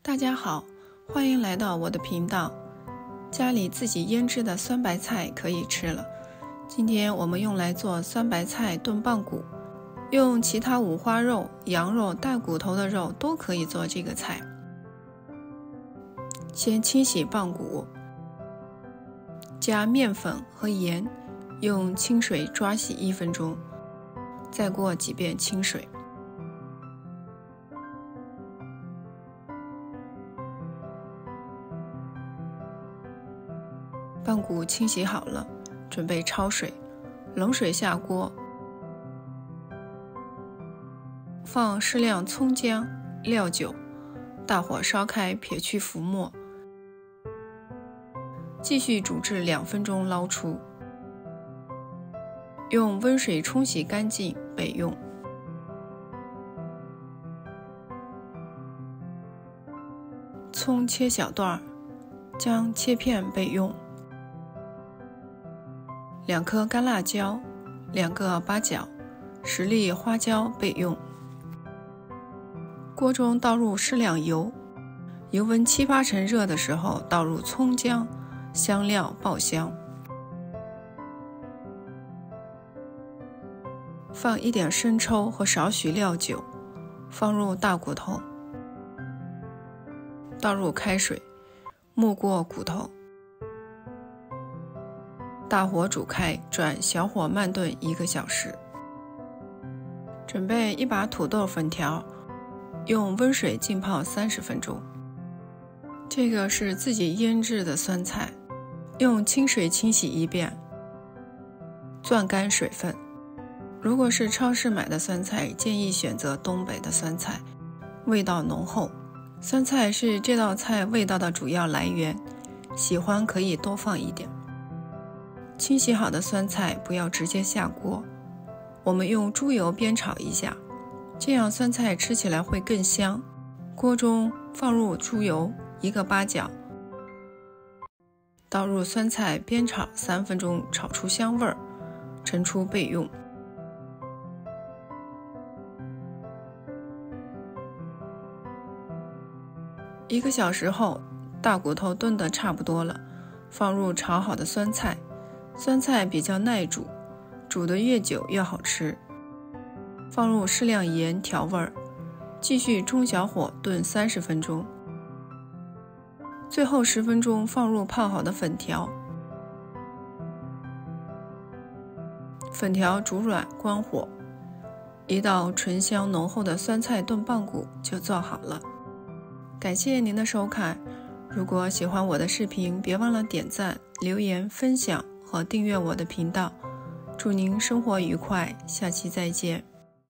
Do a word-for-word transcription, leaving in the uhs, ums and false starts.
大家好，欢迎来到我的频道。家里自己腌制的酸白菜可以吃了。今天我们用来做酸白菜炖棒骨，用其他五花肉、羊肉、带骨头的肉都可以做这个菜。先清洗棒骨，加面粉和盐，用清水抓洗一分钟，再过几遍清水。棒骨清洗好了，准备焯水，冷水下锅，放适量葱姜、料酒，大火烧开，撇去浮沫，继续煮至两分钟，捞出，用温水冲洗干净备用。葱切小段，姜切片备用。两颗干辣椒，两个八角，十粒花椒备用。锅中倒入适量油，油温七八成热的时候倒入葱姜，香料爆香。放一点生抽和少许料酒，放入大骨头，倒入开水，没过骨头。大火煮开，转小火慢炖一个小时。准备一把土豆粉条，用温水浸泡三十分钟。这个是自己腌制的酸菜，用清水清洗一遍，攥干水分。如果是超市买的酸菜，建议选择东北的酸菜，味道浓厚。酸菜是这道菜味道的主要来源，喜欢可以多放一点。清洗好的酸菜不要直接下锅，我们用猪油煸炒一下，这样酸菜吃起来会更香。锅中放入猪油，一个八角，倒入酸菜煸炒三分钟，炒出香味儿，盛出备用。一个小时后，大骨头炖得差不多了，放入炒好的酸菜。酸菜比较耐煮，煮得越久越好吃。放入适量盐调味儿，继续中小火炖三十分钟。最后十分钟放入泡好的粉条，粉条煮软关火，一道醇香浓厚的酸菜炖棒骨就做好了。感谢您的收看，如果喜欢我的视频，别忘了点赞、留言、分享和订阅我的频道。祝您生活愉快，下期再见。